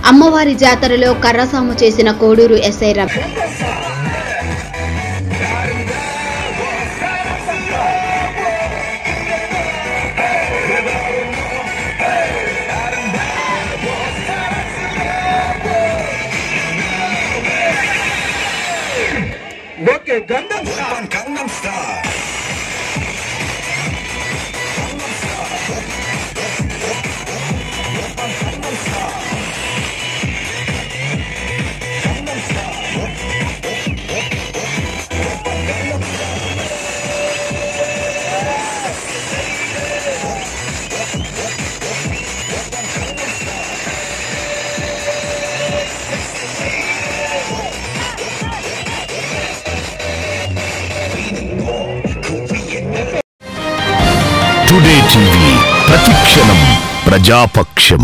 అమ్మవారి జాతరలో కర్రసాము చేసిన Koduru SI Ravi. Okay, Gangnam Style. Gangnam Style. Today TV ప్రతిక్షణం ప్రజాపక్షం.